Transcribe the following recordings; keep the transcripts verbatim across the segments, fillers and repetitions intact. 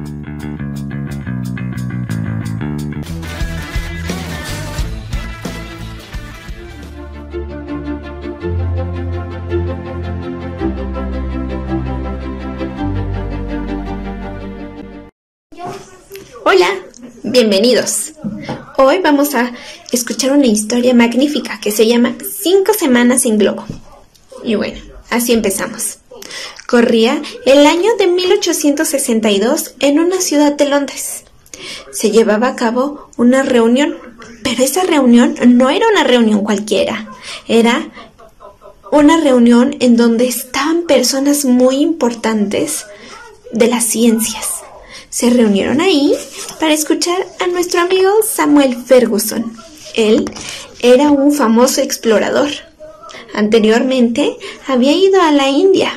Hola, bienvenidos. Hoy vamos a escuchar una historia magnífica que se llama Cinco semanas en globo. Y bueno, así empezamos. Corría el año de mil ochocientos sesenta y dos en una ciudad de Londres. Se llevaba a cabo una reunión, pero esa reunión no era una reunión cualquiera. Era una reunión en donde estaban personas muy importantes de las ciencias. Se reunieron ahí para escuchar a nuestro amigo Samuel Ferguson. Él era un famoso explorador. Anteriormente había ido a la India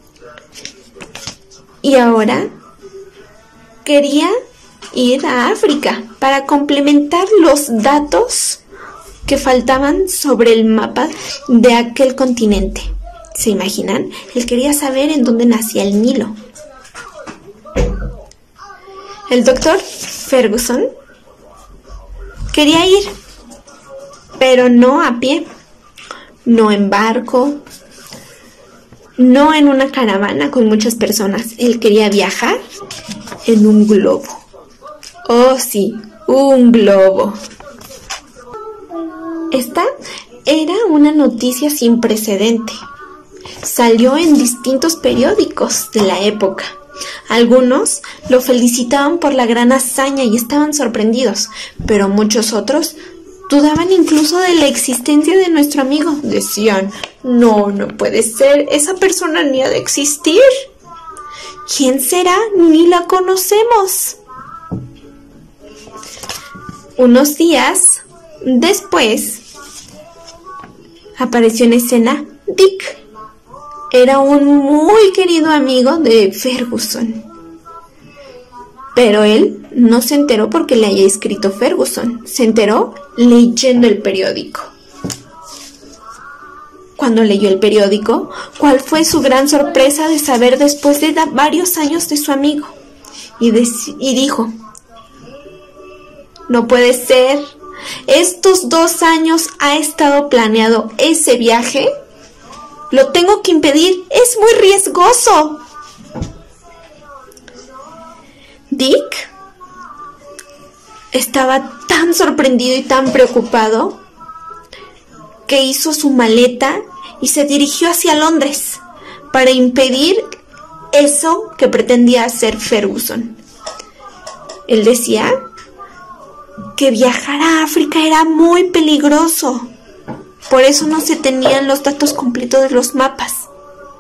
y ahora quería ir a África para complementar los datos que faltaban sobre el mapa de aquel continente. ¿Se imaginan? Él quería saber en dónde nacía el Nilo. El doctor Ferguson quería ir, pero no a pie, no en barco, no en una caravana con muchas personas. Él quería viajar en un globo. Oh, sí, un globo. Esta era una noticia sin precedente. Salió en distintos periódicos de la época. Algunos lo felicitaban por la gran hazaña y estaban sorprendidos, pero muchos otros dudaban incluso de la existencia de nuestro amigo. Decían, no, no puede ser, esa persona ni ha de existir. ¿Quién será? Ni la conocemos. Unos días después apareció en escena Dick. Era un muy querido amigo de Ferguson. Pero él no se enteró porque le haya escrito Ferguson. Se enteró leyendo el periódico. Cuando leyó el periódico, ¿cuál fue su gran sorpresa de saber después de varios años de su amigo? Y, de, y dijo, no puede ser. Estos dos años ha estado planeado ese viaje. Lo tengo que impedir, es muy riesgoso. Dick estaba tan sorprendido y tan preocupado que hizo su maleta y se dirigió hacia Londres para impedir eso que pretendía hacer Ferguson. Él decía que viajar a África era muy peligroso. Por eso no se tenían los datos completos de los mapas.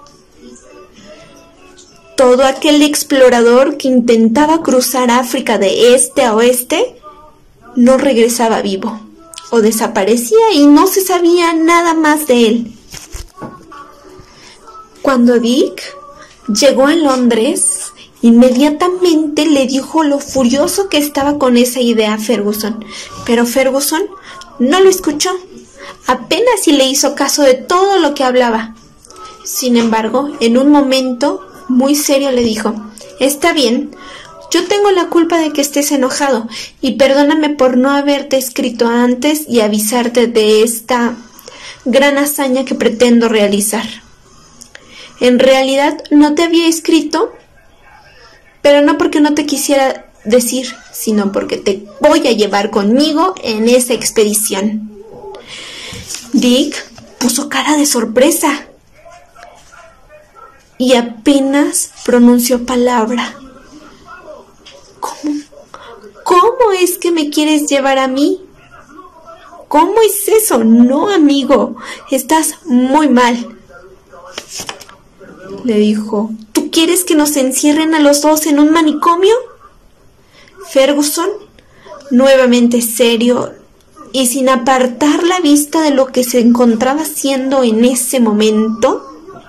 Todo aquel explorador que intentaba cruzar África de este a oeste no regresaba vivo o desaparecía y no se sabía nada más de él. Cuando Dick llegó a Londres, inmediatamente le dijo lo furioso que estaba con esa idea a Ferguson, pero Ferguson no lo escuchó. Apenas si le hizo caso de todo lo que hablaba. Sin embargo, en un momento muy serio le dijo, está bien, yo tengo la culpa de que estés enojado y perdóname por no haberte escrito antes y avisarte de esta gran hazaña que pretendo realizar. En realidad no te había escrito, pero no porque no te quisiera decir, sino porque te voy a llevar conmigo en esa expedición. Dick puso cara de sorpresa y apenas pronunció palabra. ¿Cómo? ¿Cómo es que me quieres llevar a mí? ¿Cómo es eso? No, amigo, estás muy mal. Le dijo, ¿tú quieres que nos encierren a los dos en un manicomio? Ferguson, nuevamente serio, y sin apartar la vista de lo que se encontraba haciendo en ese momento,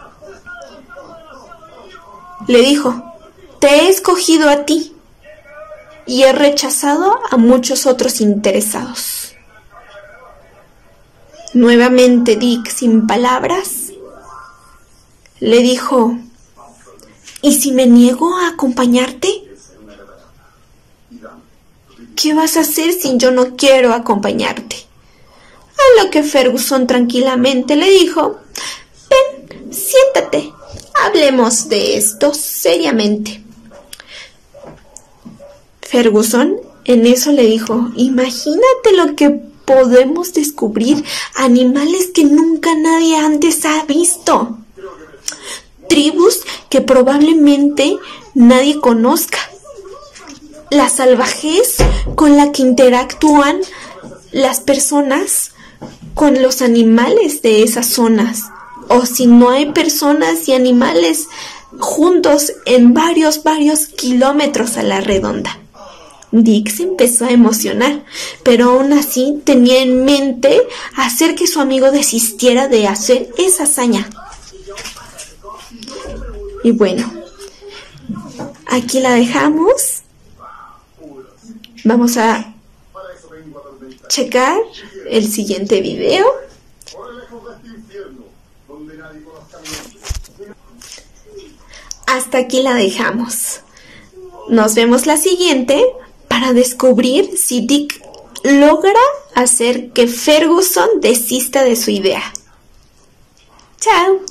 le dijo, te he escogido a ti y he rechazado a muchos otros interesados. Nuevamente Dick, sin palabras, le dijo, ¿y si me niego a acompañarte? ¿Qué vas a hacer si yo no quiero acompañarte? A lo que Ferguson tranquilamente le dijo: ven, siéntate, hablemos de esto seriamente. Ferguson en eso le dijo: imagínate lo que podemos descubrir, animales que nunca nadie antes ha visto, tribus que probablemente nadie conozca, la salvajez con la que interactúan las personas con los animales de esas zonas, o si no hay personas y animales juntos en varios, varios kilómetros a la redonda. Dick se empezó a emocionar, pero aún así tenía en mente hacer que su amigo desistiera de hacer esa hazaña. Y bueno, aquí la dejamos. Vamos a checar el siguiente video. Hasta aquí la dejamos. Nos vemos la siguiente para descubrir si Dick logra hacer que Ferguson desista de su idea. Chao.